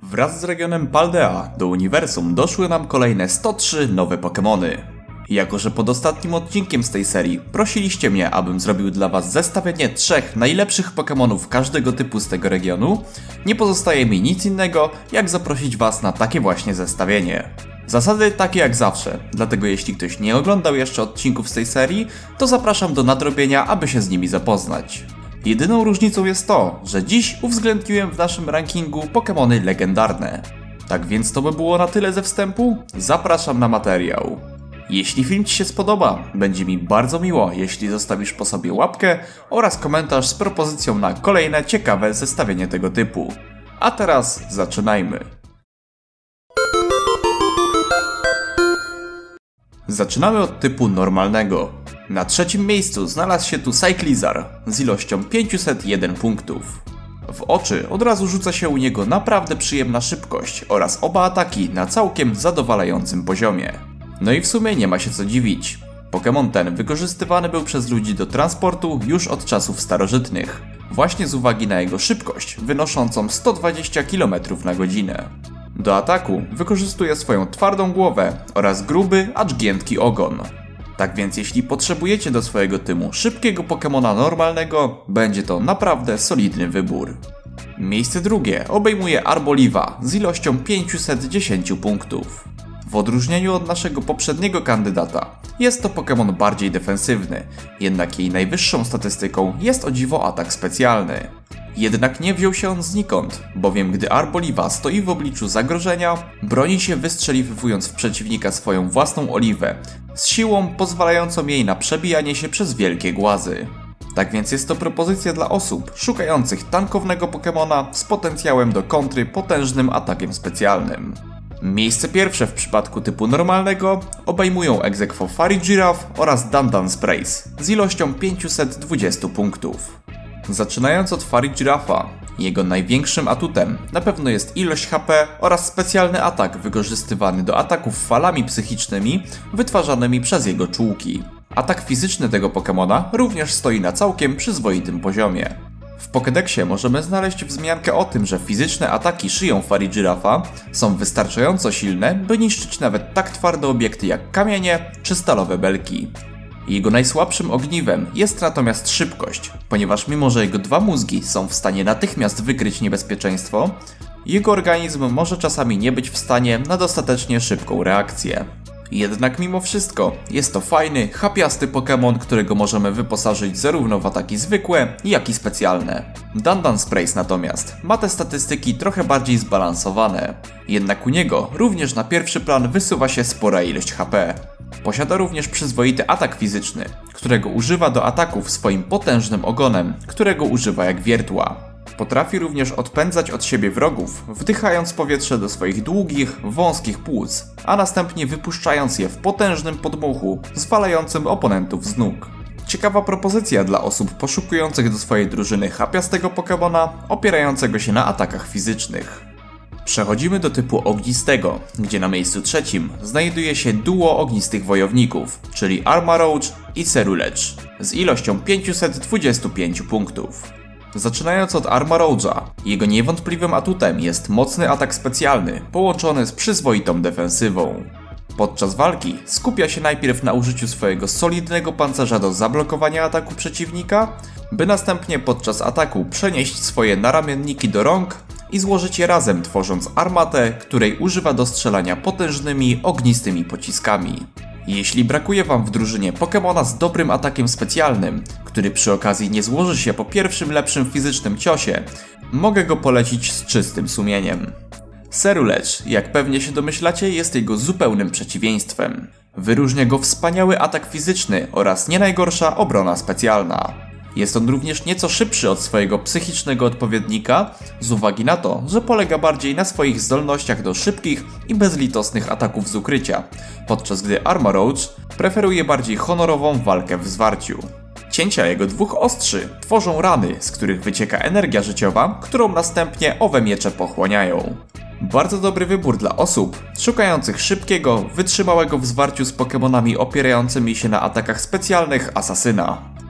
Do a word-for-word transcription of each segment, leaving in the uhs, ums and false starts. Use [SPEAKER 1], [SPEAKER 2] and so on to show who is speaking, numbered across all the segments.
[SPEAKER 1] Wraz z regionem Paldea do uniwersum doszły nam kolejne sto trzy nowe Pokémony. Jako że pod ostatnim odcinkiem z tej serii prosiliście mnie, abym zrobił dla was zestawienie trzech najlepszych Pokémonów każdego typu z tego regionu, nie pozostaje mi nic innego, jak zaprosić was na takie właśnie zestawienie. Zasady takie jak zawsze, dlatego jeśli ktoś nie oglądał jeszcze odcinków z tej serii, to zapraszam do nadrobienia, aby się z nimi zapoznać. Jedyną różnicą jest to, że dziś uwzględniłem w naszym rankingu Pokémony legendarne. Tak więc to by było na tyle ze wstępu, zapraszam na materiał. Jeśli film ci się spodoba, będzie mi bardzo miło, jeśli zostawisz po sobie łapkę oraz komentarz z propozycją na kolejne ciekawe zestawienie tego typu. A teraz zaczynajmy. Zaczynamy od typu normalnego. Na trzecim miejscu znalazł się tu Cyclizar z ilością pięćset jeden punktów. W oczy od razu rzuca się u niego naprawdę przyjemna szybkość oraz oba ataki na całkiem zadowalającym poziomie. No i w sumie nie ma się co dziwić. Pokémon ten wykorzystywany był przez ludzi do transportu już od czasów starożytnych, właśnie z uwagi na jego szybkość wynoszącą sto dwadzieścia kilometrów na godzinę. Do ataku wykorzystuje swoją twardą głowę oraz gruby, acz giętki ogon. Tak więc jeśli potrzebujecie do swojego tymu szybkiego Pokémona normalnego, będzie to naprawdę solidny wybór. Miejsce drugie obejmuje Arboliva z ilością pięćset dziesięć punktów. W odróżnieniu od naszego poprzedniego kandydata, jest to Pokémon bardziej defensywny, jednak jej najwyższą statystyką jest o dziwo atak specjalny. Jednak nie wziął się on znikąd, bowiem gdy Arboliva stoi w obliczu zagrożenia, broni się wystrzeliwując w przeciwnika swoją własną oliwę, z siłą pozwalającą jej na przebijanie się przez wielkie głazy. Tak więc jest to propozycja dla osób szukających tankownego Pokémona z potencjałem do kontry potężnym atakiem specjalnym. Miejsce pierwsze w przypadku typu normalnego obejmują ex aequo Farigiraf oraz Dandance z ilością pięćset dwadzieścia punktów. Zaczynając od Farigirafa, jego największym atutem na pewno jest ilość H P oraz specjalny atak wykorzystywany do ataków falami psychicznymi wytwarzanymi przez jego czułki. Atak fizyczny tego Pokémona również stoi na całkiem przyzwoitym poziomie. W Pokédexie możemy znaleźć wzmiankę o tym, że fizyczne ataki szyją Farigirafa są wystarczająco silne, by niszczyć nawet tak twarde obiekty jak kamienie czy stalowe belki. Jego najsłabszym ogniwem jest natomiast szybkość, ponieważ mimo że jego dwa mózgi są w stanie natychmiast wykryć niebezpieczeństwo, jego organizm może czasami nie być w stanie na dostatecznie szybką reakcję. Jednak mimo wszystko jest to fajny, chapiasty Pokémon, którego możemy wyposażyć zarówno w ataki zwykłe, jak i specjalne. Dandance natomiast ma te statystyki trochę bardziej zbalansowane, jednak u niego również na pierwszy plan wysuwa się spora ilość H P. Posiada również przyzwoity atak fizyczny, którego używa do ataków swoim potężnym ogonem, którego używa jak wiertła. Potrafi również odpędzać od siebie wrogów, wdychając powietrze do swoich długich, wąskich płuc, a następnie wypuszczając je w potężnym podmuchu, zwalającym oponentów z nóg. Ciekawa propozycja dla osób poszukujących do swojej drużyny chapiastego Pokémona, opierającego się na atakach fizycznych. Przechodzimy do typu ognistego, gdzie na miejscu trzecim znajduje się duo ognistych wojowników, czyli Armarouge i Ceruledge, z ilością pięćset dwadzieścia pięć punktów. Zaczynając od Armarouge'a, jego niewątpliwym atutem jest mocny atak specjalny, połączony z przyzwoitą defensywą. Podczas walki skupia się najpierw na użyciu swojego solidnego pancerza do zablokowania ataku przeciwnika, by następnie podczas ataku przenieść swoje naramienniki do rąk i złożyć je razem, tworząc armatę, której używa do strzelania potężnymi, ognistymi pociskami. Jeśli brakuje wam w drużynie Pokémona z dobrym atakiem specjalnym, który przy okazji nie złoży się po pierwszym lepszym fizycznym ciosie, mogę go polecić z czystym sumieniem. Ceruledge, jak pewnie się domyślacie, jest jego zupełnym przeciwieństwem. Wyróżnia go wspaniały atak fizyczny oraz nie najgorsza obrona specjalna. Jest on również nieco szybszy od swojego psychicznego odpowiednika, z uwagi na to, że polega bardziej na swoich zdolnościach do szybkich i bezlitosnych ataków z ukrycia, podczas gdy Armarouge preferuje bardziej honorową walkę w zwarciu. Cięcia jego dwóch ostrzy tworzą rany, z których wycieka energia życiowa, którą następnie owe miecze pochłaniają. Bardzo dobry wybór dla osób szukających szybkiego, wytrzymałego w zwarciu z Pokémonami opierającymi się na atakach specjalnych asasyna.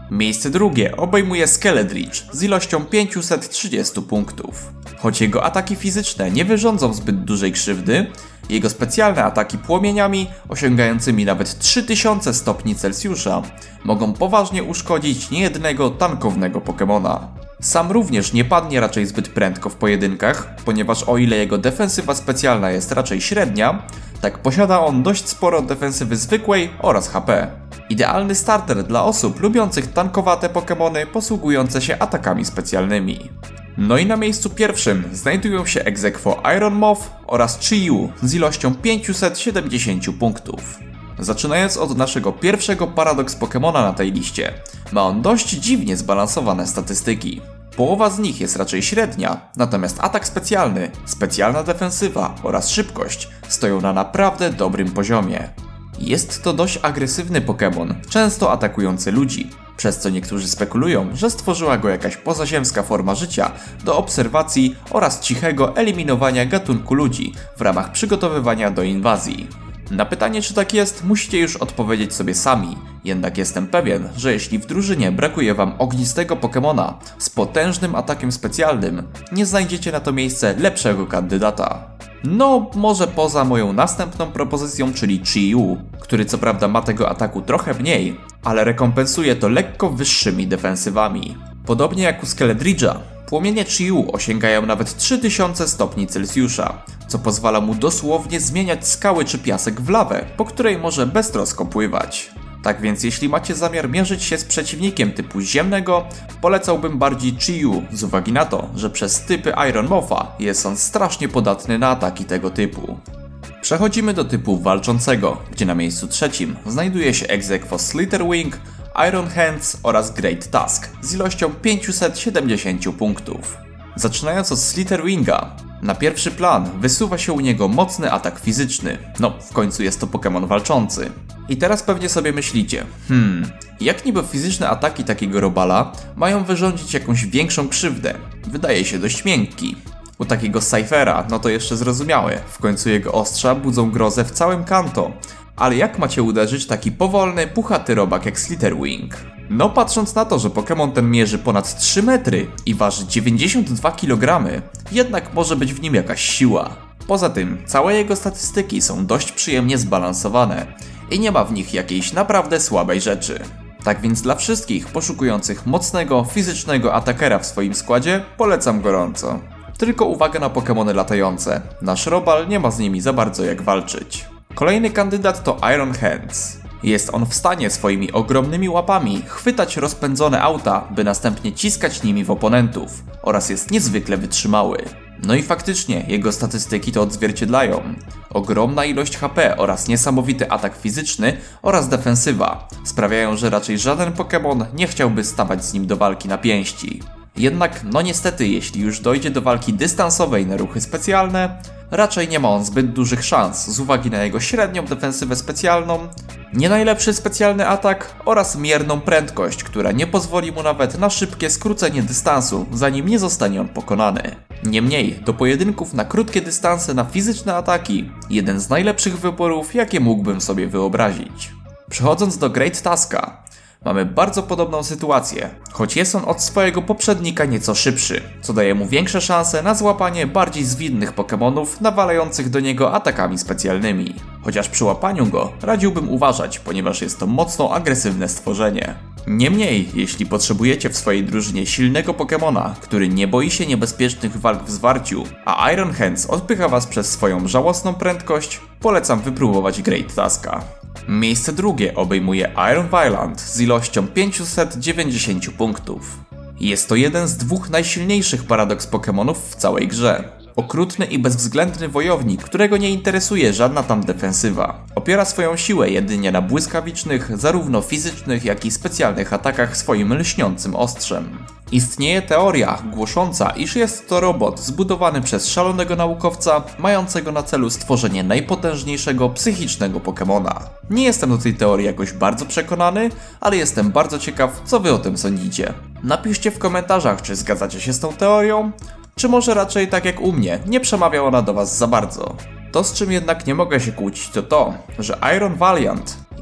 [SPEAKER 1] Miejsce drugie obejmuje Skeledridge z ilością pięćset trzydzieści punktów. Choć jego ataki fizyczne nie wyrządzą zbyt dużej krzywdy, jego specjalne ataki płomieniami, osiągającymi nawet trzy tysiące stopni Celsjusza, mogą poważnie uszkodzić niejednego tankownego Pokemona. Sam również nie padnie raczej zbyt prędko w pojedynkach, ponieważ o ile jego defensywa specjalna jest raczej średnia, tak posiada on dość sporo defensywy zwykłej oraz H P. Idealny starter dla osób lubiących tankowate Pokemony posługujące się atakami specjalnymi. No i na miejscu pierwszym znajdują się ex aequo Iron Moth oraz Chi-Yu z ilością pięćset siedemdziesiąt punktów. Zaczynając od naszego pierwszego paradoks Pokemona na tej liście, ma on dość dziwnie zbalansowane statystyki. Połowa z nich jest raczej średnia, natomiast atak specjalny, specjalna defensywa oraz szybkość stoją na naprawdę dobrym poziomie. Jest to dość agresywny Pokémon, często atakujący ludzi, przez co niektórzy spekulują, że stworzyła go jakaś pozaziemska forma życia do obserwacji oraz cichego eliminowania gatunku ludzi w ramach przygotowywania do inwazji. Na pytanie, czy tak jest, musicie już odpowiedzieć sobie sami, jednak jestem pewien, że jeśli w drużynie brakuje wam ognistego Pokémona z potężnym atakiem specjalnym, nie znajdziecie na to miejsce lepszego kandydata. No, może poza moją następną propozycją, czyli Chi-Yu, który co prawda ma tego ataku trochę mniej, ale rekompensuje to lekko wyższymi defensywami. Podobnie jak u Skeledridge'a, płomienie Chi-Yu osiągają nawet trzy tysiące stopni Celsjusza, co pozwala mu dosłownie zmieniać skały czy piasek w lawę, po której może beztrosko pływać. Tak więc jeśli macie zamiar mierzyć się z przeciwnikiem typu ziemnego, polecałbym bardziej Chi-Yu z uwagi na to, że przez typy Iron Motha jest on strasznie podatny na ataki tego typu. Przechodzimy do typu walczącego, gdzie na miejscu trzecim znajduje się ex aequo Slitherwing, Iron Hands oraz Great Tusk z ilością pięćset siedemdziesiąt punktów. Zaczynając od Slitherwinga, na pierwszy plan wysuwa się u niego mocny atak fizyczny, no w końcu jest to Pokémon walczący. I teraz pewnie sobie myślicie, hmm, jak niby fizyczne ataki takiego robala mają wyrządzić jakąś większą krzywdę? Wydaje się dość miękki. U takiego Cyphera, no to jeszcze zrozumiałe, w końcu jego ostrza budzą grozę w całym Kanto. Ale jak macie uderzyć taki powolny, puchaty robak jak Slitherwing? No patrząc na to, że Pokémon ten mierzy ponad trzy metry i waży dziewięćdziesiąt dwa kilogramy, jednak może być w nim jakaś siła. Poza tym, całe jego statystyki są dość przyjemnie zbalansowane i nie ma w nich jakiejś naprawdę słabej rzeczy. Tak więc dla wszystkich poszukujących mocnego, fizycznego atakera w swoim składzie polecam gorąco. Tylko uwaga na Pokémony latające, nasz robal nie ma z nimi za bardzo jak walczyć. Kolejny kandydat to Iron Hands. Jest on w stanie swoimi ogromnymi łapami chwytać rozpędzone auta, by następnie ciskać nimi w oponentów oraz jest niezwykle wytrzymały. No i faktycznie jego statystyki to odzwierciedlają. Ogromna ilość H P oraz niesamowity atak fizyczny oraz defensywa sprawiają, że raczej żaden Pokémon nie chciałby stawać z nim do walki na pięści. Jednak no niestety, jeśli już dojdzie do walki dystansowej na ruchy specjalne, raczej nie ma on zbyt dużych szans z uwagi na jego średnią defensywę specjalną, nie najlepszy specjalny atak oraz mierną prędkość, która nie pozwoli mu nawet na szybkie skrócenie dystansu, zanim nie zostanie on pokonany. Niemniej, do pojedynków na krótkie dystanse na fizyczne ataki, jeden z najlepszych wyborów, jakie mógłbym sobie wyobrazić. Przechodząc do Great Tuska, mamy bardzo podobną sytuację, choć jest on od swojego poprzednika nieco szybszy, co daje mu większe szanse na złapanie bardziej zwinnych Pokemonów nawalających do niego atakami specjalnymi. Chociaż przy łapaniu go radziłbym uważać, ponieważ jest to mocno agresywne stworzenie. Niemniej, jeśli potrzebujecie w swojej drużynie silnego Pokemona, który nie boi się niebezpiecznych walk w zwarciu, a Iron Hands odpycha was przez swoją żałosną prędkość, polecam wypróbować Great Tuska. Miejsce drugie obejmuje Iron Violent z ilością pięćset dziewięćdziesiąt punktów. Jest to jeden z dwóch najsilniejszych paradoks Pokemonów w całej grze. Okrutny i bezwzględny wojownik, którego nie interesuje żadna tam defensywa. Opiera swoją siłę jedynie na błyskawicznych, zarówno fizycznych, jak i specjalnych atakach swoim lśniącym ostrzem. Istnieje teoria głosząca, iż jest to robot zbudowany przez szalonego naukowca, mającego na celu stworzenie najpotężniejszego psychicznego Pokemona. Nie jestem do tej teorii jakoś bardzo przekonany, ale jestem bardzo ciekaw, co wy o tym sądzicie. Napiszcie w komentarzach, czy zgadzacie się z tą teorią, czy może raczej tak jak u mnie, nie przemawia ona do was za bardzo. To, z czym jednak nie mogę się kłócić, to to, że Iron Valiant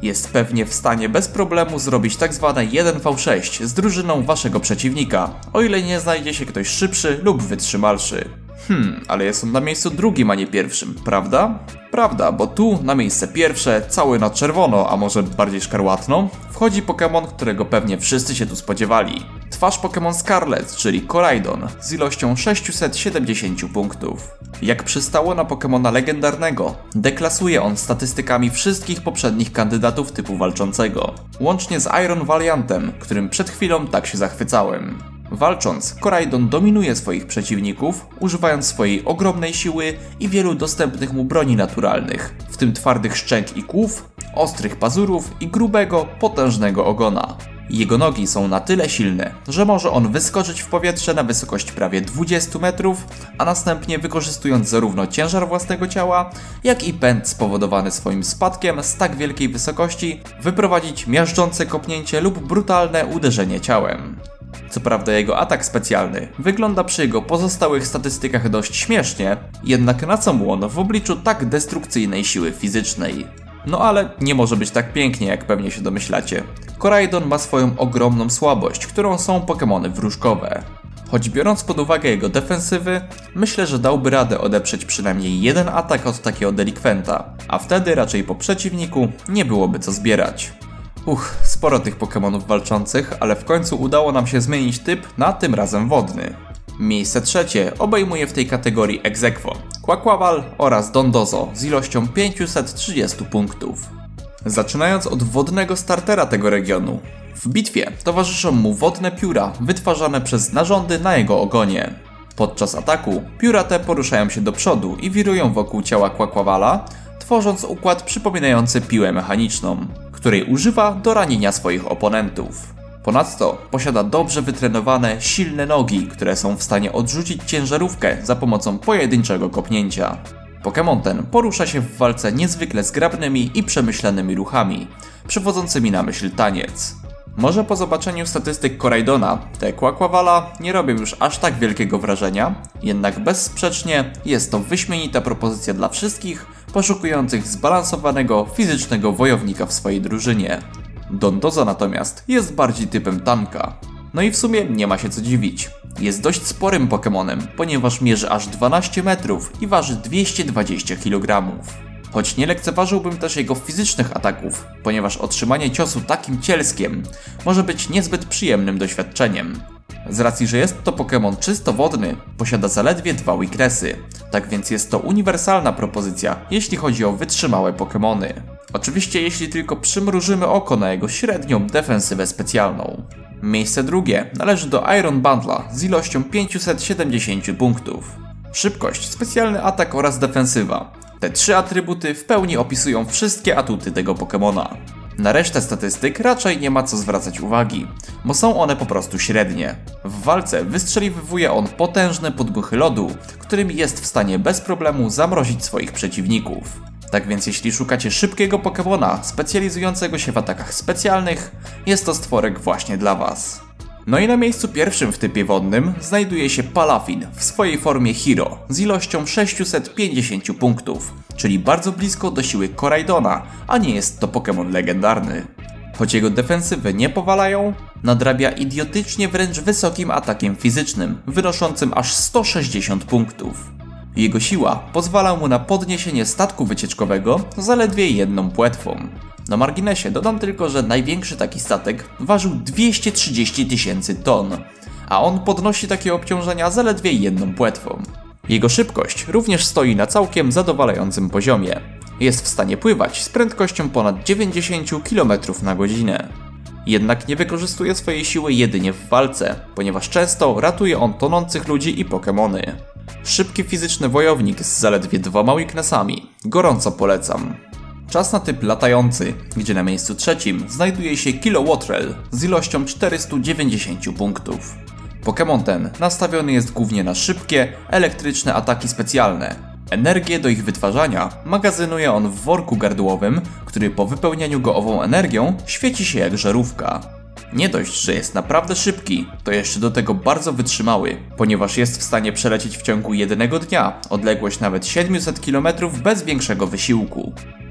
[SPEAKER 1] Jest pewnie w stanie bez problemu zrobić tak zwane jeden na sześć z drużyną waszego przeciwnika, o ile nie znajdzie się ktoś szybszy lub wytrzymalszy. Hmm, ale jest on na miejscu drugim, a nie pierwszym, prawda? Prawda, bo tu na miejsce pierwsze, cały na czerwono, a może bardziej szkarłatno, wchodzi Pokémon, którego pewnie wszyscy się tu spodziewali. Twarz Pokémon Scarlet, czyli Koraidon, z ilością sześćset siedemdziesiąt punktów. Jak przystało na Pokémona legendarnego, deklasuje on statystykami wszystkich poprzednich kandydatów typu walczącego, łącznie z Iron Valiantem, którym przed chwilą tak się zachwycałem. Walcząc, Koraidon dominuje swoich przeciwników, używając swojej ogromnej siły i wielu dostępnych mu broni naturalnych, w tym twardych szczęk i kłów, ostrych pazurów i grubego, potężnego ogona. Jego nogi są na tyle silne, że może on wyskoczyć w powietrze na wysokość prawie dwudziestu metrów, a następnie wykorzystując zarówno ciężar własnego ciała, jak i pęd spowodowany swoim spadkiem z tak wielkiej wysokości, wyprowadzić miażdżące kopnięcie lub brutalne uderzenie ciałem. Co prawda jego atak specjalny wygląda przy jego pozostałych statystykach dość śmiesznie, jednak na co mu on w obliczu tak destrukcyjnej siły fizycznej? No ale nie może być tak pięknie, jak pewnie się domyślacie. Koraidon ma swoją ogromną słabość, którą są Pokémony wróżkowe. Choć biorąc pod uwagę jego defensywy, myślę, że dałby radę odeprzeć przynajmniej jeden atak od takiego delikwenta, a wtedy raczej po przeciwniku nie byłoby co zbierać. Uch, sporo tych Pokémonów walczących, ale w końcu udało nam się zmienić typ na tym razem wodny. Miejsce trzecie obejmuje w tej kategorii ex aequo Quaquaval oraz Dondozo z ilością pięćset trzydzieści punktów. Zaczynając od wodnego startera tego regionu. W bitwie towarzyszą mu wodne pióra wytwarzane przez narządy na jego ogonie. Podczas ataku pióra te poruszają się do przodu i wirują wokół ciała Quaquavala, tworząc układ przypominający piłę mechaniczną, której używa do ranienia swoich oponentów. Ponadto posiada dobrze wytrenowane, silne nogi, które są w stanie odrzucić ciężarówkę za pomocą pojedynczego kopnięcia. Pokémon ten porusza się w walce niezwykle zgrabnymi i przemyślanymi ruchami, przywodzącymi na myśl taniec. Może po zobaczeniu statystyk Koraidona te Quaquavala nie robią już aż tak wielkiego wrażenia, jednak bezsprzecznie jest to wyśmienita propozycja dla wszystkich poszukujących zbalansowanego, fizycznego wojownika w swojej drużynie. Dondozo natomiast jest bardziej typem tanka. No i w sumie nie ma się co dziwić. Jest dość sporym Pokémonem, ponieważ mierzy aż dwanaście metrów i waży dwieście dwadzieścia kilogramów. Choć nie lekceważyłbym też jego fizycznych ataków, ponieważ otrzymanie ciosu takim cielskiem może być niezbyt przyjemnym doświadczeniem. Z racji, że jest to Pokémon czysto wodny, posiada zaledwie dwa weaknessy, tak więc jest to uniwersalna propozycja, jeśli chodzi o wytrzymałe Pokémony. Oczywiście jeśli tylko przymrużymy oko na jego średnią defensywę specjalną. Miejsce drugie należy do Iron Bundla z ilością pięćset siedemdziesiąt punktów. Szybkość, specjalny atak oraz defensywa. Te trzy atrybuty w pełni opisują wszystkie atuty tego Pokémona. Na resztę statystyk raczej nie ma co zwracać uwagi, bo są one po prostu średnie. W walce wystrzeliwuje on potężne podmuchy lodu, którymi jest w stanie bez problemu zamrozić swoich przeciwników. Tak więc jeśli szukacie szybkiego Pokémona specjalizującego się w atakach specjalnych, jest to stworek właśnie dla was. No i na miejscu pierwszym w typie wodnym znajduje się Palafin w swojej formie Hero z ilością sześćset pięćdziesiąt punktów, czyli bardzo blisko do siły Koraidona, a nie jest to Pokémon legendarny. Choć jego defensywy nie powalają, nadrabia idiotycznie wręcz wysokim atakiem fizycznym, wynoszącym aż sto sześćdziesiąt punktów. Jego siła pozwala mu na podniesienie statku wycieczkowego zaledwie jedną płetwą. Na marginesie dodam tylko, że największy taki statek ważył dwieście trzydzieści tysięcy ton, a on podnosi takie obciążenia zaledwie jedną płetwą. Jego szybkość również stoi na całkiem zadowalającym poziomie. Jest w stanie pływać z prędkością ponad dziewięćdziesiąt kilometrów na godzinę. Jednak nie wykorzystuje swojej siły jedynie w walce, ponieważ często ratuje on tonących ludzi i Pokemony. Szybki fizyczny wojownik z zaledwie dwoma weaknessami. Gorąco polecam. Czas na typ latający, gdzie na miejscu trzecim znajduje się Kilowattrel z ilością czterysta dziewięćdziesiąt punktów. Pokémon ten nastawiony jest głównie na szybkie, elektryczne ataki specjalne. Energię do ich wytwarzania magazynuje on w worku gardłowym, który po wypełnianiu go ową energią świeci się jak żarówka. Nie dość, że jest naprawdę szybki, to jeszcze do tego bardzo wytrzymały, ponieważ jest w stanie przelecieć w ciągu jednego dnia odległość nawet siedemset kilometrów bez większego wysiłku.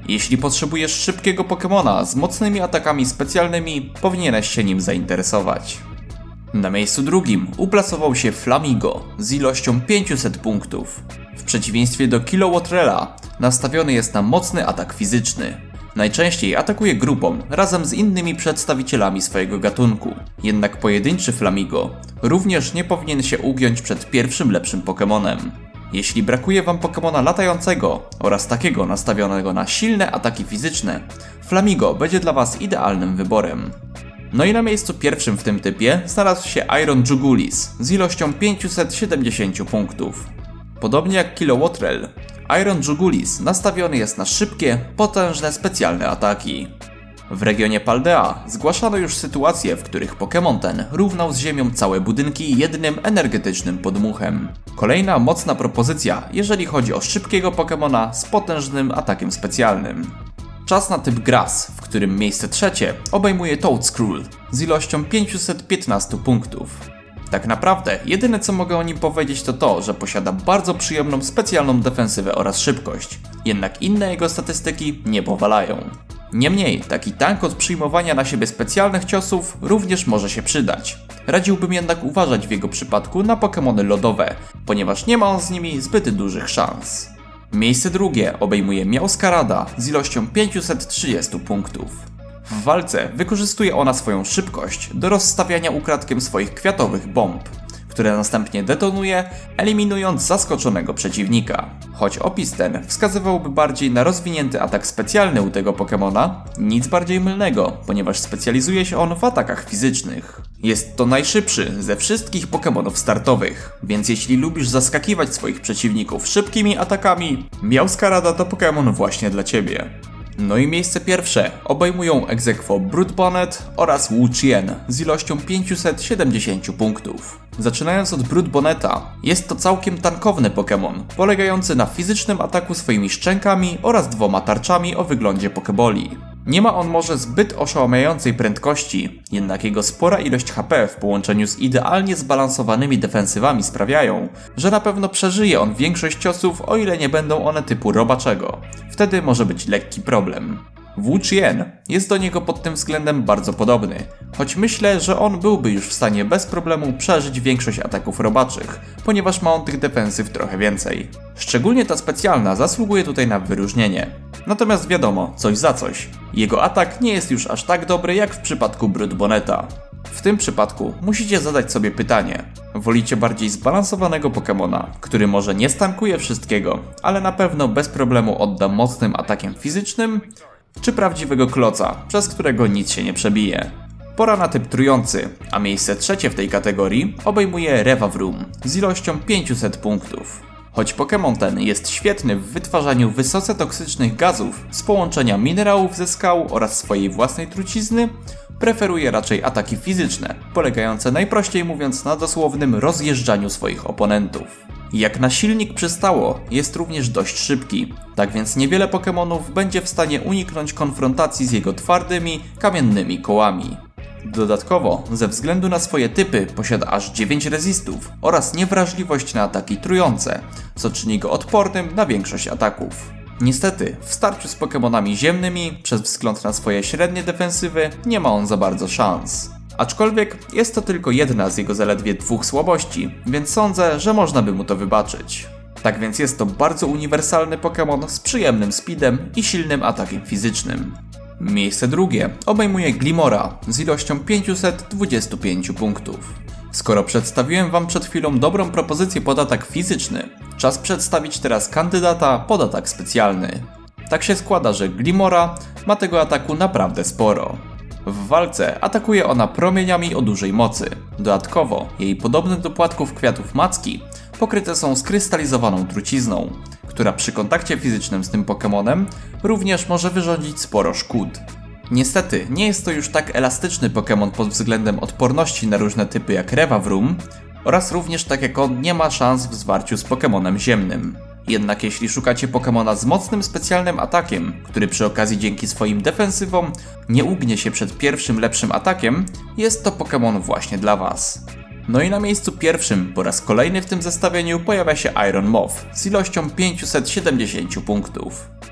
[SPEAKER 1] Jeśli potrzebujesz szybkiego Pokemona z mocnymi atakami specjalnymi, powinieneś się nim zainteresować. Na miejscu drugim uplasował się Flamigo z ilością pięćset punktów. W przeciwieństwie do Kilowattrela nastawiony jest na mocny atak fizyczny. Najczęściej atakuje grupą razem z innymi przedstawicielami swojego gatunku. Jednak pojedynczy Flamigo również nie powinien się ugiąć przed pierwszym lepszym Pokemonem. Jeśli brakuje wam Pokemona latającego oraz takiego nastawionego na silne ataki fizyczne, Flamigo będzie dla was idealnym wyborem. No i na miejscu pierwszym w tym typie znalazł się Iron Jugulis z ilością pięćset siedemdziesiąt punktów. Podobnie jak Kilowattrel, Iron Jugulis nastawiony jest na szybkie, potężne specjalne ataki. W regionie Paldea zgłaszano już sytuacje, w których Pokémon ten równał z ziemią całe budynki jednym energetycznym podmuchem. Kolejna mocna propozycja, jeżeli chodzi o szybkiego Pokémona z potężnym atakiem specjalnym. Czas na typ Grass, w którym miejsce trzecie obejmuje Toedscruel z ilością pięćset piętnaście punktów. Tak naprawdę, jedyne co mogę o nim powiedzieć to to, że posiada bardzo przyjemną specjalną defensywę oraz szybkość, jednak inne jego statystyki nie powalają. Niemniej, taki tank od przyjmowania na siebie specjalnych ciosów również może się przydać. Radziłbym jednak uważać w jego przypadku na Pokemony lodowe, ponieważ nie ma on z nimi zbyt dużych szans. Miejsce drugie obejmuje Meowscarada z ilością pięćset trzydzieści punktów. W walce wykorzystuje ona swoją szybkość do rozstawiania ukradkiem swoich kwiatowych bomb, które następnie detonuje, eliminując zaskoczonego przeciwnika. Choć opis ten wskazywałby bardziej na rozwinięty atak specjalny u tego Pokemona, nic bardziej mylnego, ponieważ specjalizuje się on w atakach fizycznych. Jest to najszybszy ze wszystkich Pokemonów startowych, więc jeśli lubisz zaskakiwać swoich przeciwników szybkimi atakami, Meowscarada to Pokemon właśnie dla ciebie. No i miejsce pierwsze obejmują ex aequo Brood Bonnet oraz Wu Chien z ilością pięćset siedemdziesiąt punktów. Zaczynając od Brood Bonneta, jest to całkiem tankowny Pokémon, polegający na fizycznym ataku swoimi szczękami oraz dwoma tarczami o wyglądzie Pokeboli. Nie ma on może zbyt oszałamiającej prędkości, jednak jego spora ilość H P w połączeniu z idealnie zbalansowanymi defensywami sprawiają, że na pewno przeżyje on większość ciosów, o ile nie będą one typu robaczego. Wtedy może być lekki problem. Wu Chien jest do niego pod tym względem bardzo podobny, choć myślę, że on byłby już w stanie bez problemu przeżyć większość ataków robaczych, ponieważ ma on tych defensyw trochę więcej. Szczególnie ta specjalna zasługuje tutaj na wyróżnienie. Natomiast wiadomo, coś za coś. Jego atak nie jest już aż tak dobry jak w przypadku Brood Bonneta. W tym przypadku musicie zadać sobie pytanie. Wolicie bardziej zbalansowanego Pokemona, który może nie stankuje wszystkiego, ale na pewno bez problemu odda mocnym atakiem fizycznym? Czy prawdziwego kloca, przez którego nic się nie przebije? Pora na typ trujący, a miejsce trzecie w tej kategorii obejmuje Revavroom z ilością pięćset punktów. Choć Pokémon ten jest świetny w wytwarzaniu wysoce toksycznych gazów z połączenia minerałów ze skał oraz swojej własnej trucizny, preferuje raczej ataki fizyczne, polegające najprościej mówiąc na dosłownym rozjeżdżaniu swoich oponentów. Jak na silnik przystało, jest również dość szybki, tak więc niewiele Pokémonów będzie w stanie uniknąć konfrontacji z jego twardymi, kamiennymi kołami. Dodatkowo, ze względu na swoje typy posiada aż dziewięć rezistów oraz niewrażliwość na ataki trujące, co czyni go odpornym na większość ataków. Niestety, w starciu z Pokemonami ziemnymi, przez wzgląd na swoje średnie defensywy, nie ma on za bardzo szans. Aczkolwiek jest to tylko jedna z jego zaledwie dwóch słabości, więc sądzę, że można by mu to wybaczyć. Tak więc jest to bardzo uniwersalny Pokémon z przyjemnym speedem i silnym atakiem fizycznym. Miejsce drugie obejmuje Glimmora z ilością pięćset dwadzieścia pięć punktów. Skoro przedstawiłem wam przed chwilą dobrą propozycję pod atak fizyczny, czas przedstawić teraz kandydata pod atak specjalny. Tak się składa, że Glimmora ma tego ataku naprawdę sporo. W walce atakuje ona promieniami o dużej mocy. Dodatkowo, jej podobne do płatków kwiatów macki pokryte są skrystalizowaną trucizną, która przy kontakcie fizycznym z tym Pokemonem również może wyrządzić sporo szkód. Niestety, nie jest to już tak elastyczny Pokémon pod względem odporności na różne typy jak Revavroom oraz również tak jak on nie ma szans w zwarciu z Pokemonem ziemnym. Jednak jeśli szukacie Pokemona z mocnym specjalnym atakiem, który przy okazji dzięki swoim defensywom nie ugnie się przed pierwszym lepszym atakiem, jest to Pokemon właśnie dla was. No i na miejscu pierwszym po raz kolejny w tym zestawieniu pojawia się Iron Moth z ilością pięćset siedemdziesiąt punktów.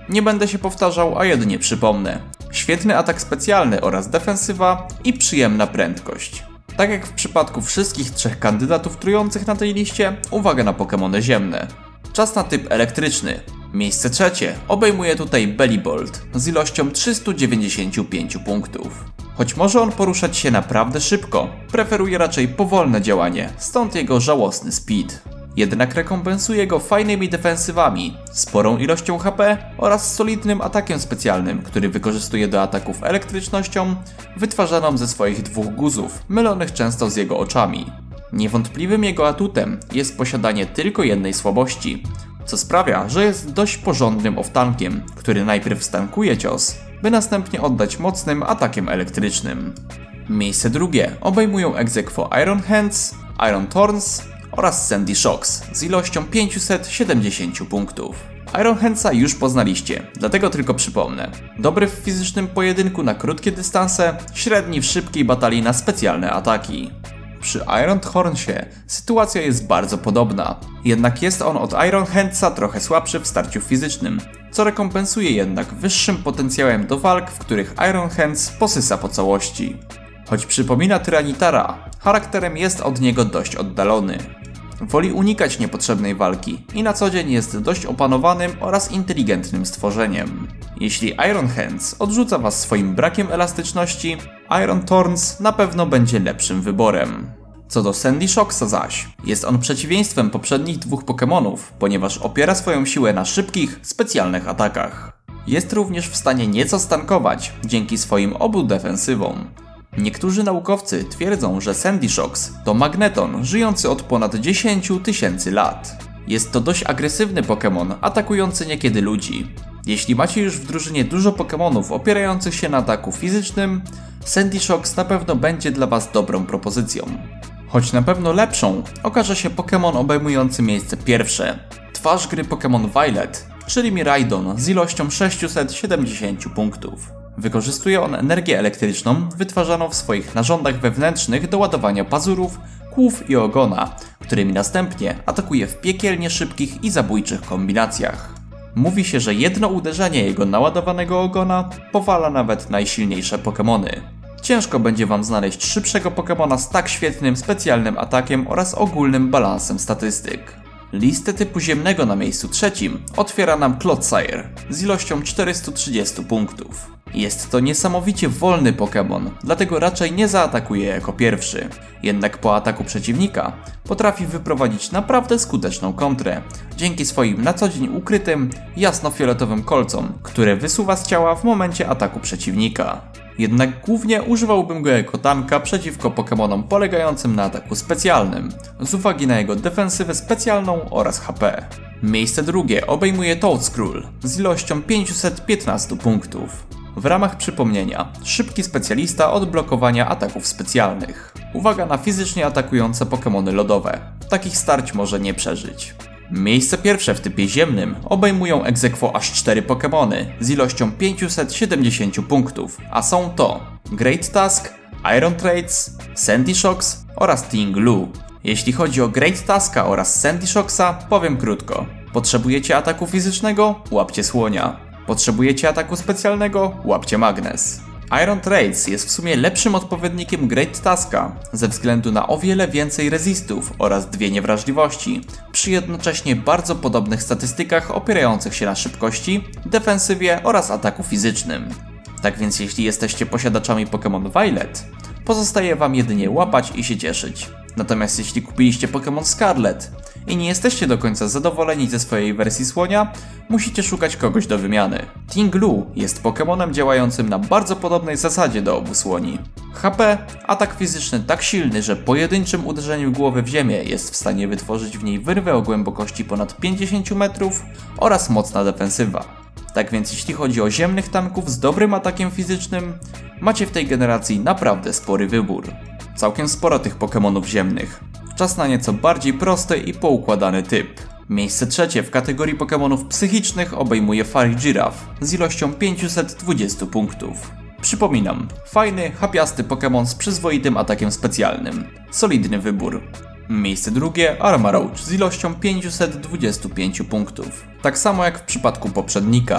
[SPEAKER 1] Nie będę się powtarzał, a jedynie przypomnę. Świetny atak specjalny oraz defensywa i przyjemna prędkość. Tak jak w przypadku wszystkich trzech kandydatów trujących na tej liście, uwaga na Pokemony ziemne. Czas na typ elektryczny. Miejsce trzecie obejmuje tutaj Bellibolt z ilością trzysta dziewięćdziesiąt pięć punktów. Choć może on poruszać się naprawdę szybko, preferuje raczej powolne działanie, stąd jego żałosny speed. Jednak rekompensuje go fajnymi defensywami, sporą ilością H P oraz solidnym atakiem specjalnym, który wykorzystuje do ataków elektrycznością wytwarzaną ze swoich dwóch guzów, mylonych często z jego oczami. Niewątpliwym jego atutem jest posiadanie tylko jednej słabości, co sprawia, że jest dość porządnym off-tankiem, który najpierw stankuje cios, by następnie oddać mocnym atakiem elektrycznym. Miejsce drugie obejmują ex aequo Iron Hands, Iron Thorns oraz Sandy Shocks z ilością pięćset siedemdziesiąt punktów. Iron Handsa już poznaliście, dlatego tylko przypomnę. Dobry w fizycznym pojedynku na krótkie dystanse, średni w szybkiej batalii na specjalne ataki. Przy Iron Thornsie sytuacja jest bardzo podobna, jednak jest on od Iron Handsa trochę słabszy w starciu fizycznym, co rekompensuje jednak wyższym potencjałem do walk, w których Iron Hands posysa po całości. Choć przypomina Tyranitara, charakterem jest od niego dość oddalony. Woli unikać niepotrzebnej walki i na co dzień jest dość opanowanym oraz inteligentnym stworzeniem. Jeśli Iron Hands odrzuca was swoim brakiem elastyczności, Iron Thorns na pewno będzie lepszym wyborem. Co do Sandy Shocksa zaś, jest on przeciwieństwem poprzednich dwóch Pokemonów, ponieważ opiera swoją siłę na szybkich, specjalnych atakach. Jest również w stanie nieco stankować dzięki swoim obu defensywom. Niektórzy naukowcy twierdzą, że Sandy Shocks to magneton żyjący od ponad dziesięć tysięcy lat. Jest to dość agresywny Pokémon, atakujący niekiedy ludzi. Jeśli macie już w drużynie dużo Pokémonów opierających się na ataku fizycznym, Sandy Shocks na pewno będzie dla was dobrą propozycją. Choć na pewno lepszą okaże się Pokémon obejmujący miejsce pierwsze. Twarz gry Pokémon Violet, czyli Miraidon z ilością sześćset siedemdziesiąt punktów. Wykorzystuje on energię elektryczną wytwarzaną w swoich narządach wewnętrznych do ładowania pazurów, kłów i ogona, którymi następnie atakuje w piekielnie szybkich i zabójczych kombinacjach. Mówi się, że jedno uderzenie jego naładowanego ogona powala nawet najsilniejsze Pokemony. Ciężko będzie wam znaleźć szybszego Pokemona z tak świetnym specjalnym atakiem oraz ogólnym balansem statystyk. Listę typu ziemnego na miejscu trzecim otwiera nam Clodsire z ilością czterysta trzydzieści punktów. Jest to niesamowicie wolny Pokémon, dlatego raczej nie zaatakuje jako pierwszy. Jednak po ataku przeciwnika potrafi wyprowadzić naprawdę skuteczną kontrę, dzięki swoim na co dzień ukrytym, jasno-fioletowym kolcom, które wysuwa z ciała w momencie ataku przeciwnika. Jednak głównie używałbym go jako tanka przeciwko Pokémonom polegającym na ataku specjalnym, z uwagi na jego defensywę specjalną oraz H P. Miejsce drugie obejmuje Toedscruel z ilością pięćset piętnaście punktów. W ramach przypomnienia, szybki specjalista od blokowania ataków specjalnych. Uwaga na fizycznie atakujące Pokémony lodowe. Takich starć może nie przeżyć. Miejsce pierwsze w typie ziemnym obejmują ex aequo aż cztery Pokémony z ilością pięćset siedemdziesiąt punktów, a są to Great Tusk, Iron Trades, Sandy Shocks oraz Ting-Lu. Jeśli chodzi o Great Tuska oraz Sandy Shocksa, powiem krótko. Potrzebujecie ataku fizycznego? Łapcie słonia. Potrzebujecie ataku specjalnego? Łapcie magnes. Iron Trades jest w sumie lepszym odpowiednikiem Great Tuska ze względu na o wiele więcej rezistów oraz dwie niewrażliwości, przy jednocześnie bardzo podobnych statystykach opierających się na szybkości, defensywie oraz ataku fizycznym. Tak więc jeśli jesteście posiadaczami Pokémon Violet, pozostaje wam jedynie łapać i się cieszyć. Natomiast jeśli kupiliście Pokémon Scarlet i nie jesteście do końca zadowoleni ze swojej wersji słonia, musicie szukać kogoś do wymiany. Ting-Lu jest Pokémonem działającym na bardzo podobnej zasadzie do obu słoni. H P, atak fizyczny tak silny, że pojedynczym uderzeniem głowy w ziemię jest w stanie wytworzyć w niej wyrwę o głębokości ponad pięćdziesiąt metrów oraz mocna defensywa. Tak więc jeśli chodzi o ziemnych tanków z dobrym atakiem fizycznym, macie w tej generacji naprawdę spory wybór. Całkiem sporo tych Pokémonów ziemnych. Czas na nieco bardziej prosty i poukładany typ. Miejsce trzecie w kategorii Pokémonów psychicznych obejmuje Farigiraf z ilością pięćset dwadzieścia punktów. Przypominam, fajny, chapiasty Pokémon z przyzwoitym atakiem specjalnym. Solidny wybór. Miejsce drugie Armarouge z ilością pięćset dwadzieścia pięć punktów. Tak samo jak w przypadku poprzednika.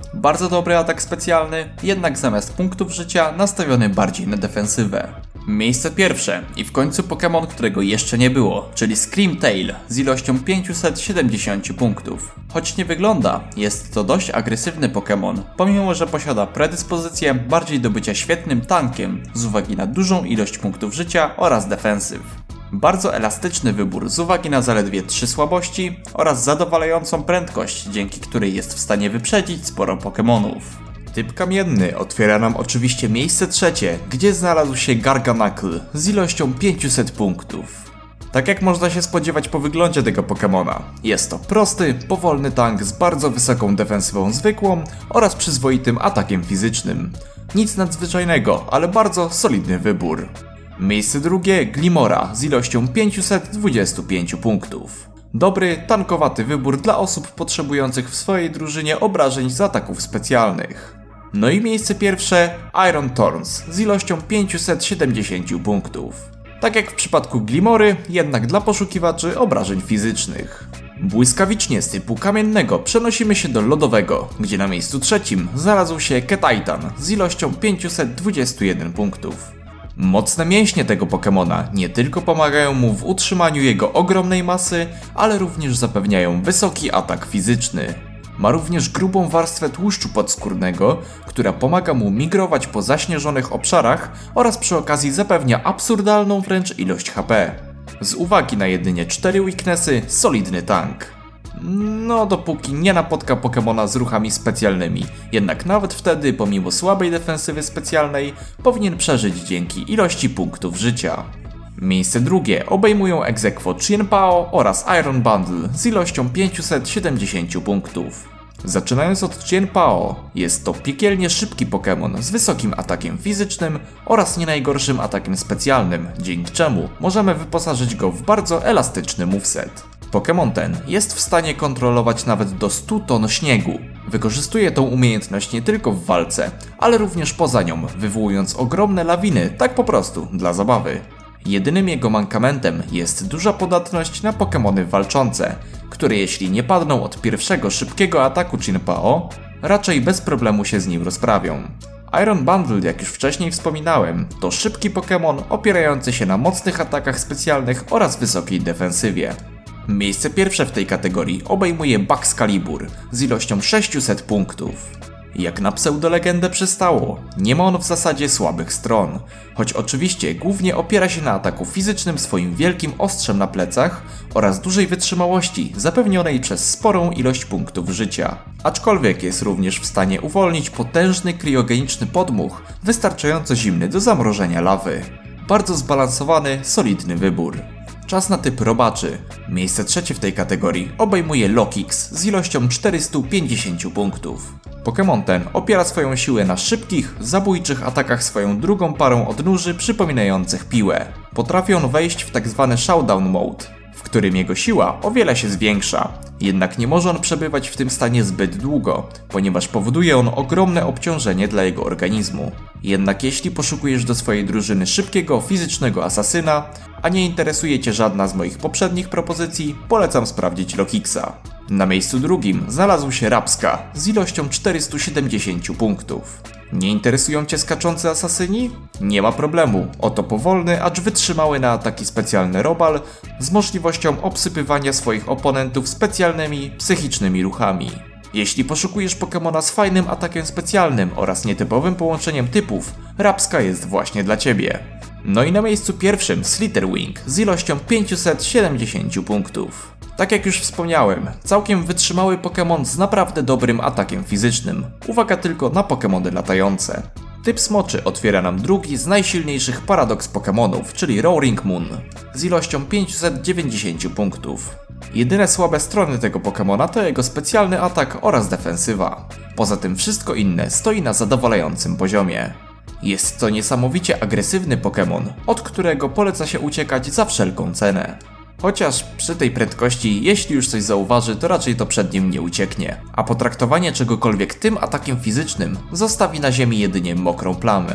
[SPEAKER 1] Bardzo dobry atak specjalny, jednak zamiast punktów życia nastawiony bardziej na defensywę. Miejsce pierwsze i w końcu Pokémon, którego jeszcze nie było, czyli Screamtail z ilością pięćset siedemdziesiąt punktów. Choć nie wygląda, jest to dość agresywny Pokémon, pomimo że posiada predyspozycję bardziej do bycia świetnym tankiem z uwagi na dużą ilość punktów życia oraz defensyw. Bardzo elastyczny wybór z uwagi na zaledwie trzy słabości oraz zadowalającą prędkość, dzięki której jest w stanie wyprzedzić sporo Pokémonów. Typ kamienny otwiera nam oczywiście miejsce trzecie, gdzie znalazł się Garganacl z ilością pięćset punktów. Tak jak można się spodziewać po wyglądzie tego Pokemona, jest to prosty, powolny tank z bardzo wysoką defensywą zwykłą oraz przyzwoitym atakiem fizycznym. Nic nadzwyczajnego, ale bardzo solidny wybór. Miejsce drugie Glimmora z ilością pięćset dwadzieścia pięć punktów. Dobry, tankowaty wybór dla osób potrzebujących w swojej drużynie obrażeń z ataków specjalnych. No i miejsce pierwsze Iron Thorns z ilością pięćset siedemdziesiąt punktów. Tak jak w przypadku Glimmory, jednak dla poszukiwaczy obrażeń fizycznych. Błyskawicznie z typu kamiennego przenosimy się do lodowego, gdzie na miejscu trzecim znalazł się Ketitan z ilością pięćset dwadzieścia jeden punktów. Mocne mięśnie tego Pokemona nie tylko pomagają mu w utrzymaniu jego ogromnej masy, ale również zapewniają wysoki atak fizyczny. Ma również grubą warstwę tłuszczu podskórnego, która pomaga mu migrować po zaśnieżonych obszarach oraz przy okazji zapewnia absurdalną wręcz ilość H P. Z uwagi na jedynie cztery weaknessy, solidny tank. No dopóki nie napotka Pokemona z ruchami specjalnymi, jednak nawet wtedy pomimo słabej defensywy specjalnej powinien przeżyć dzięki ilości punktów życia. Miejsce drugie obejmują ex aequo Chien-Pao oraz Iron Bundle z ilością pięćset siedemdziesiąt punktów. Zaczynając od Chien-Pao, jest to piekielnie szybki Pokémon z wysokim atakiem fizycznym oraz nie najgorszym atakiem specjalnym, dzięki czemu możemy wyposażyć go w bardzo elastyczny moveset. Pokémon ten jest w stanie kontrolować nawet do stu ton śniegu. Wykorzystuje tą umiejętność nie tylko w walce, ale również poza nią, wywołując ogromne lawiny, tak po prostu, dla zabawy. Jedynym jego mankamentem jest duża podatność na Pokémony walczące, które jeśli nie padną od pierwszego szybkiego ataku Chien-Pao, raczej bez problemu się z nim rozprawią. Iron Bundle, jak już wcześniej wspominałem, to szybki Pokémon opierający się na mocnych atakach specjalnych oraz wysokiej defensywie. Miejsce pierwsze w tej kategorii obejmuje Baxcalibur z ilością sześćset punktów. Jak na pseudolegendę przystało, nie ma on w zasadzie słabych stron, choć oczywiście głównie opiera się na ataku fizycznym swoim wielkim ostrzem na plecach oraz dużej wytrzymałości zapewnionej przez sporą ilość punktów życia. Aczkolwiek jest również w stanie uwolnić potężny kriogeniczny podmuch, wystarczająco zimny do zamrożenia lawy. Bardzo zbalansowany, solidny wybór. Czas na typ robaczy. Miejsce trzecie w tej kategorii obejmuje Lokix z ilością czterysta pięćdziesiąt punktów. Pokémon ten opiera swoją siłę na szybkich, zabójczych atakach swoją drugą parą odnóży przypominających piłę. Potrafi on wejść w tzw. showdown mode, w którym jego siła o wiele się zwiększa. Jednak nie może on przebywać w tym stanie zbyt długo, ponieważ powoduje on ogromne obciążenie dla jego organizmu. Jednak jeśli poszukujesz do swojej drużyny szybkiego, fizycznego asasyna, a nie interesuje Cię żadna z moich poprzednich propozycji, polecam sprawdzić Lokixa. Na miejscu drugim znalazł się Rabska z ilością czterysta siedemdziesiąt punktów. Nie interesują Cię skaczący asasyni? Nie ma problemu, oto powolny, acz wytrzymały na ataki specjalne robal z możliwością obsypywania swoich oponentów specjalnymi, psychicznymi ruchami. Jeśli poszukujesz Pokemona z fajnym atakiem specjalnym oraz nietypowym połączeniem typów, Rabska jest właśnie dla Ciebie. No i na miejscu pierwszym Slitherwing z ilością pięćset siedemdziesiąt punktów. Tak jak już wspomniałem, całkiem wytrzymały Pokémon z naprawdę dobrym atakiem fizycznym. Uwaga tylko na Pokémony latające. Typ smoczy otwiera nam drugi z najsilniejszych paradoks Pokémonów, czyli Roaring Moon, z ilością pięćset dziewięćdziesiąt punktów. Jedyne słabe strony tego Pokémona to jego specjalny atak oraz defensywa. Poza tym wszystko inne stoi na zadowalającym poziomie. Jest to niesamowicie agresywny Pokémon, od którego poleca się uciekać za wszelką cenę. Chociaż przy tej prędkości, jeśli już coś zauważy, to raczej to przed nim nie ucieknie, a potraktowanie czegokolwiek tym atakiem fizycznym zostawi na ziemi jedynie mokrą plamę.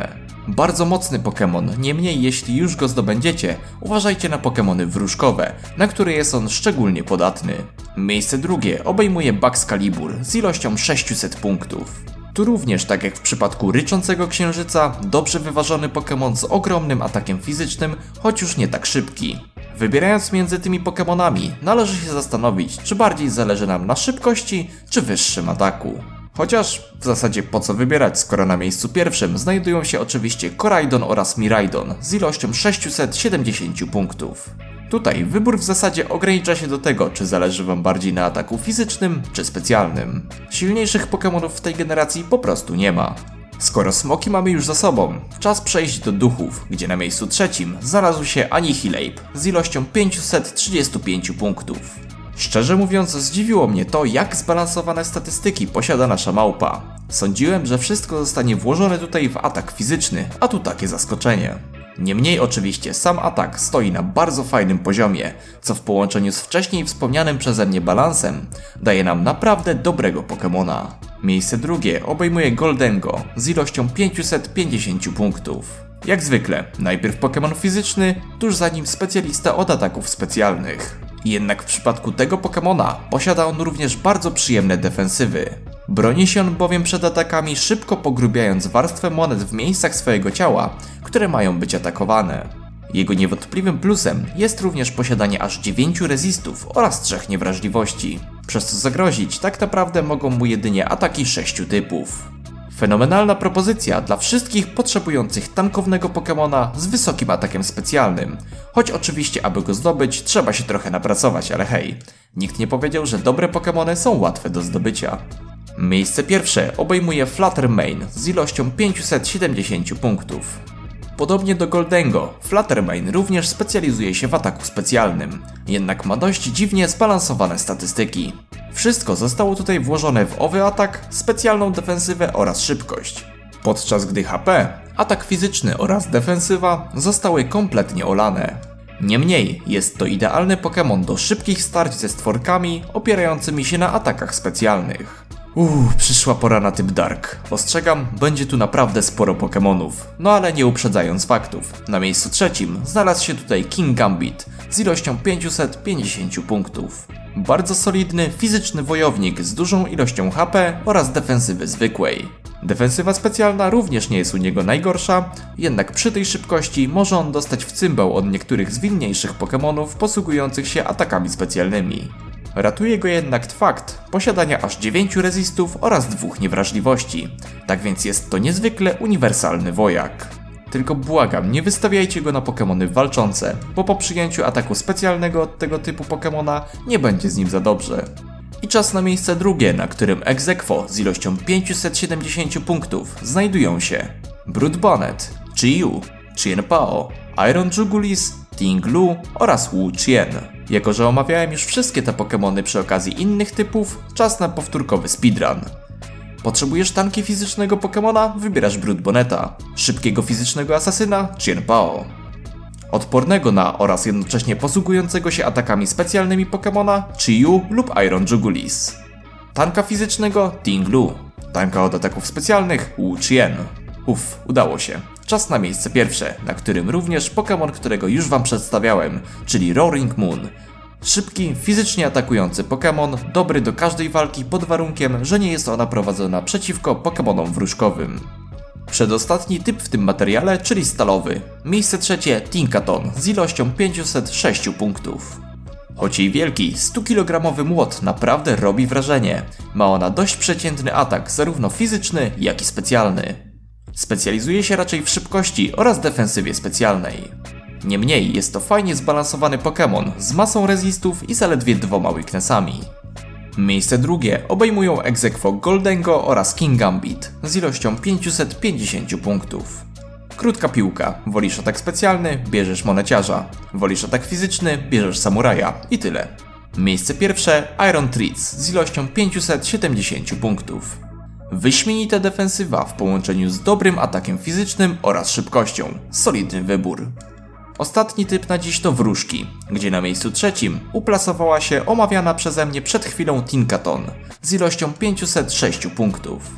[SPEAKER 1] Bardzo mocny Pokémon, niemniej jeśli już go zdobędziecie, uważajcie na Pokémony wróżkowe, na które jest on szczególnie podatny. Miejsce drugie obejmuje Baxcalibur z ilością sześćset punktów. Tu również, tak jak w przypadku Ryczącego Księżyca, dobrze wyważony Pokémon z ogromnym atakiem fizycznym, choć już nie tak szybki. Wybierając między tymi Pokémonami, należy się zastanowić, czy bardziej zależy nam na szybkości, czy wyższym ataku. Chociaż w zasadzie po co wybierać, skoro na miejscu pierwszym znajdują się oczywiście Koraidon oraz Miraidon z ilością sześćset siedemdziesiąt punktów. Tutaj wybór w zasadzie ogranicza się do tego, czy zależy wam bardziej na ataku fizycznym czy specjalnym. Silniejszych Pokémonów w tej generacji po prostu nie ma. Skoro smoki mamy już za sobą, czas przejść do duchów, gdzie na miejscu trzecim znalazł się Annihilape z ilością pięćset trzydzieści pięć punktów. Szczerze mówiąc, zdziwiło mnie to, jak zbalansowane statystyki posiada nasza małpa. Sądziłem, że wszystko zostanie włożone tutaj w atak fizyczny, a tu takie zaskoczenie. Niemniej oczywiście sam atak stoi na bardzo fajnym poziomie, co w połączeniu z wcześniej wspomnianym przeze mnie balansem daje nam naprawdę dobrego Pokémona. Miejsce drugie obejmuje Goldengo z ilością pięćset pięćdziesiąt punktów. Jak zwykle, najpierw Pokémon fizyczny, tuż za nim specjalista od ataków specjalnych. Jednak w przypadku tego Pokémona posiada on również bardzo przyjemne defensywy. Broni się on bowiem przed atakami, szybko pogrubiając warstwę monet w miejscach swojego ciała, które mają być atakowane. Jego niewątpliwym plusem jest również posiadanie aż dziewięciu rezistów oraz trzech niewrażliwości, przez co zagrozić tak naprawdę mogą mu jedynie ataki sześciu typów. Fenomenalna propozycja dla wszystkich potrzebujących tankownego Pokémona z wysokim atakiem specjalnym, choć oczywiście aby go zdobyć trzeba się trochę napracować, ale hej, nikt nie powiedział, że dobre Pokémony są łatwe do zdobycia. Miejsce pierwsze obejmuje Fluttermane z ilością pięćset siedemdziesiąt punktów. Podobnie do Goldengo, Fluttermane również specjalizuje się w ataku specjalnym, jednak ma dość dziwnie zbalansowane statystyki. Wszystko zostało tutaj włożone w owy atak, specjalną defensywę oraz szybkość. Podczas gdy H P, atak fizyczny oraz defensywa zostały kompletnie olane. Niemniej jest to idealny Pokémon do szybkich starć ze stworkami opierającymi się na atakach specjalnych. Uuu, przyszła pora na typ Dark. Ostrzegam, będzie tu naprawdę sporo Pokémonów. No ale nie uprzedzając faktów, na miejscu trzecim znalazł się tutaj Kingambit z ilością pięćset pięćdziesiąt punktów. Bardzo solidny, fizyczny wojownik z dużą ilością H P oraz defensywy zwykłej. Defensywa specjalna również nie jest u niego najgorsza, jednak przy tej szybkości może on dostać w cymbał od niektórych zwinniejszych Pokémonów posługujących się atakami specjalnymi. Ratuje go jednak fakt posiadania aż dziewięciu rezistów oraz dwóch niewrażliwości, tak więc jest to niezwykle uniwersalny wojak. Tylko błagam, nie wystawiajcie go na Pokémony walczące, bo po przyjęciu ataku specjalnego od tego typu Pokémona nie będzie z nim za dobrze. I czas na miejsce drugie, na którym ex aequo z ilością pięćset siedemdziesiąt punktów znajdują się Brood Bonnet, Chi-Yu, Chien-Pao, Iron Jugulis, Ting-Lu oraz Wu-Chien. Jako że omawiałem już wszystkie te Pokémony przy okazji innych typów, czas na powtórkowy speedrun. Potrzebujesz tanki fizycznego Pokémona? Wybierasz Brood Bonneta. Szybkiego fizycznego asasyna? Chien-Pao. Odpornego na oraz jednocześnie posługującego się atakami specjalnymi Pokémona? Chi-Yu lub Iron Jugulis. Tanka fizycznego? Ting-Lu. Tanka od ataków specjalnych? Wu-Chien. Uff, udało się. Czas na miejsce pierwsze, na którym również Pokémon, którego już wam przedstawiałem, czyli Roaring Moon. Szybki, fizycznie atakujący Pokémon, dobry do każdej walki pod warunkiem, że nie jest ona prowadzona przeciwko Pokémonom wróżkowym. Przedostatni typ w tym materiale, czyli stalowy. Miejsce trzecie Tinkaton z ilością pięćset sześć punktów. Choć jej wielki, stukilogramowy młot naprawdę robi wrażenie, ma ona dość przeciętny atak, zarówno fizyczny, jak i specjalny. Specjalizuje się raczej w szybkości oraz defensywie specjalnej. Niemniej jest to fajnie zbalansowany Pokémon z masą rezistów i zaledwie dwoma weaknessami. Miejsce drugie obejmują ex aequo Goldengo oraz Kingambit z ilością pięćset pięćdziesiąt punktów. Krótka piłka, wolisz atak specjalny, bierzesz moneciarza, wolisz atak fizyczny, bierzesz samuraja i tyle. Miejsce pierwsze Iron Treats z ilością pięćset siedemdziesiąt punktów. Wyśmienita defensywa w połączeniu z dobrym atakiem fizycznym oraz szybkością. Solidny wybór. Ostatni typ na dziś to wróżki, gdzie na miejscu trzecim uplasowała się omawiana przeze mnie przed chwilą Tinkaton z ilością pięćset sześć punktów.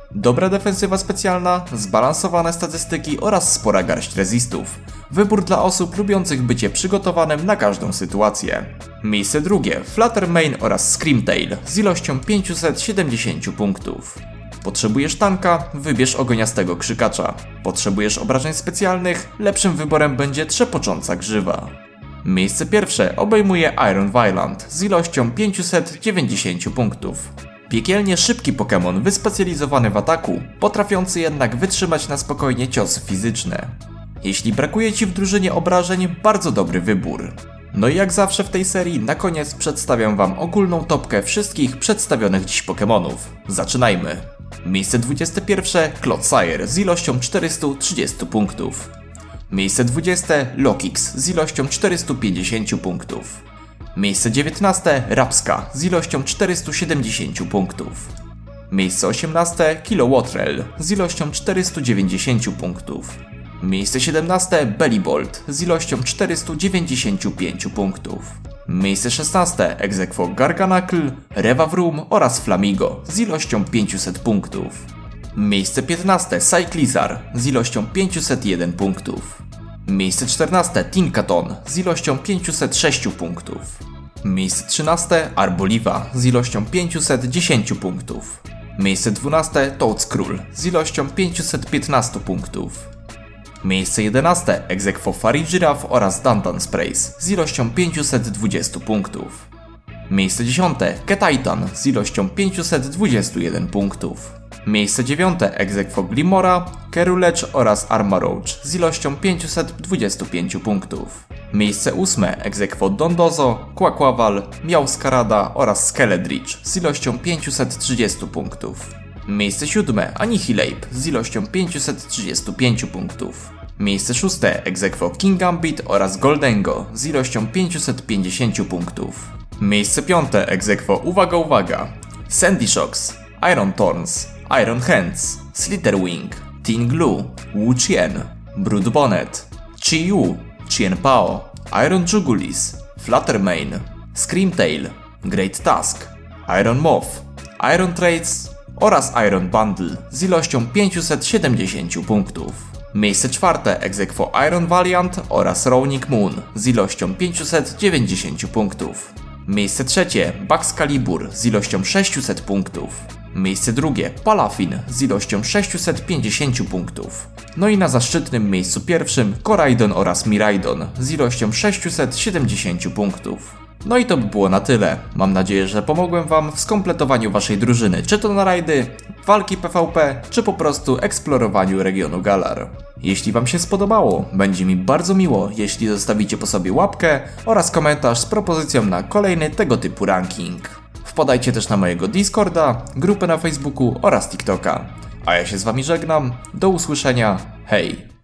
[SPEAKER 1] Dobra defensywa specjalna, zbalansowane statystyki oraz spora garść rezistów. Wybór dla osób lubiących bycie przygotowanym na każdą sytuację. Miejsce drugie, Flutter Mane oraz Screamtail z ilością pięćset siedemdziesiąt punktów. Potrzebujesz tanka? Wybierz ogoniastego krzykacza. Potrzebujesz obrażeń specjalnych? Lepszym wyborem będzie trzepocząca grzywa. Miejsce pierwsze obejmuje Iron Violent z ilością pięćset dziewięćdziesiąt punktów. Piekielnie szybki Pokémon wyspecjalizowany w ataku, potrafiący jednak wytrzymać na spokojnie ciosy fizyczne. Jeśli brakuje Ci w drużynie obrażeń, bardzo dobry wybór. No i jak zawsze w tej serii, na koniec przedstawiam Wam ogólną topkę wszystkich przedstawionych dziś Pokémonów. Zaczynajmy! Miejsce dwudzieste pierwsze Clodsire z ilością czterysta trzydzieści punktów. Miejsce dwudzieste Lokix z ilością czterysta pięćdziesiąt punktów. Miejsce dziewiętnaste Rapska z ilością czterysta siedemdziesiąt punktów. Miejsce osiemnaste Kilowattrel z ilością czterysta dziewięćdziesiąt punktów. Miejsce siedemnaste Bellibolt z ilością czterysta dziewięćdziesiąt pięć punktów. Miejsce szesnaste ex aequo Garganacl, Revavroom oraz Flamigo z ilością pięćset punktów. Miejsce piętnaste Cyclizar z ilością pięćset jeden punktów. Miejsce czternaste Tinkaton z ilością pięćset sześć punktów. Miejsce trzynaste Arboliva z ilością pięćset dziesięć punktów. Miejsce dwunaste Toadskrull z ilością pięćset piętnaście punktów. Miejsce jedenaste ex aequo Farigiraf oraz Dandansprays z ilością pięćset dwadzieścia punktów. Miejsce dziesiąte Ketitan z ilością pięćset dwadzieścia jeden punktów. Miejsce dziewiąte ex aequo Glimmora, Kerulecz oraz Armarouge z ilością pięćset dwadzieścia pięć punktów. Miejsce ósme ex aequo Dondozo, Quaquaval, Meowscarada oraz Skeledridge z ilością pięćset trzydzieści punktów. Miejsce siódme Anihilape z ilością pięćset trzydzieści pięć punktów. Miejsce szóste ex aequo Kingambit oraz Goldengo z ilością pięćset pięćdziesiąt punktów. Miejsce piąte ex aequo uwaga uwaga Sandy Shocks, Iron Thorns, Iron Hands, Slitherwing, Tin Glue, Wu Chien, Brood Bonnet, Chi-Yu, Chien-Pao, Iron Jugulis, Flutter Mane, Screamtail, Great Tusk, Iron Moth, Iron Traits oraz Iron Bundle z ilością pięćset siedemdziesiąt punktów. Miejsce czwarte ex aequo Iron Valiant oraz Rownik Moon z ilością pięćset dziewięćdziesiąt punktów. Miejsce trzecie Baxcalibur z ilością sześćset punktów. Miejsce drugie Palafin z ilością sześćset pięćdziesiąt punktów. No i na zaszczytnym miejscu pierwszym Koraidon oraz Miraidon z ilością sześćset siedemdziesiąt punktów. No i to by było na tyle. Mam nadzieję, że pomogłem Wam w skompletowaniu Waszej drużyny, czy to na rajdy, walki P V P, czy po prostu eksplorowaniu regionu Galar. Jeśli Wam się spodobało, będzie mi bardzo miło, jeśli zostawicie po sobie łapkę oraz komentarz z propozycją na kolejny tego typu ranking. Wpadajcie też na mojego Discorda, grupę na Facebooku oraz TikToka. A ja się z Wami żegnam, do usłyszenia, hej!